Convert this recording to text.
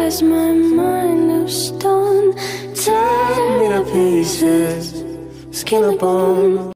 has my mind of stone. Tear me to pieces, skin and bone.